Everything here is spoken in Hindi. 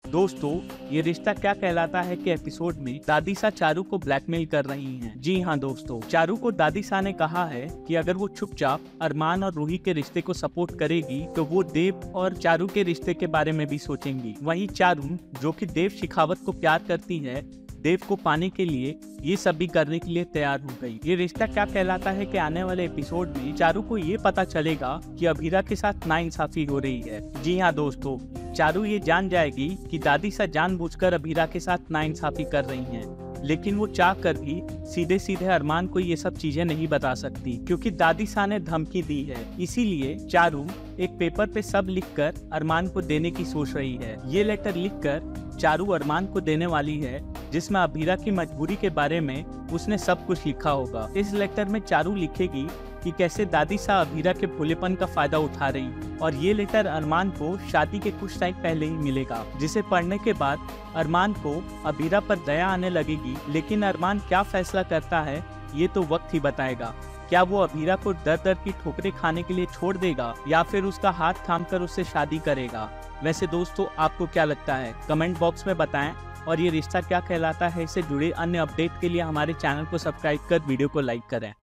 दोस्तों, ये रिश्ता क्या कहलाता है कि एपिसोड में दादीसा चारू को ब्लैकमेल कर रही हैं। जी हाँ दोस्तों, चारू को दादीसा ने कहा है कि अगर वो चुपचाप अरमान और रूही के रिश्ते को सपोर्ट करेगी तो वो देव और चारू के रिश्ते के बारे में भी सोचेंगी। वहीं चारू, जो कि देव शेखावत को प्यार करती है, देव को पाने के लिए ये सब भी करने के लिए तैयार हो गई। ये रिश्ता क्या कहलाता है कि आने वाले एपिसोड में चारू को ये पता चलेगा कि अभीरा के साथ नाइंसाफी हो रही है। जी हाँ दोस्तों, चारू ये जान जाएगी कि दादीसा जानबूझकर अभीरा के साथ नाइंसाफी कर रही हैं, लेकिन वो चाह कर भी सीधे सीधे अरमान को ये सब चीजें नहीं बता सकती क्योंकि दादीसा ने धमकी दी है। इसीलिए चारू एक पेपर पे सब लिखकर अरमान को देने की सोच रही है। ये लेटर लिखकर चारू अरमान को देने वाली है, जिसमें अभीरा की मजबूरी के बारे में उसने सब कुछ लिखा होगा। इस लेटर में चारू लिखेगी कि कैसे दादीसा अभीरा के भोलेपन का फायदा उठा रही, और ये लेटर अरमान को शादी के कुछ टाइम पहले ही मिलेगा, जिसे पढ़ने के बाद अरमान को अभीरा पर दया आने लगेगी। लेकिन अरमान क्या फैसला करता है ये तो वक्त ही बताएगा। क्या वो अभीरा को दर दर की ठोकरें खाने के लिए छोड़ देगा या फिर उसका हाथ थामकर उससे शादी करेगा? वैसे दोस्तों, आपको क्या लगता है? कमेंट बॉक्स में बताएं। और ये रिश्ता क्या कहलाता है इससे जुड़े अन्य अपडेट के लिए हमारे चैनल को सब्सक्राइब कर वीडियो को लाइक करें।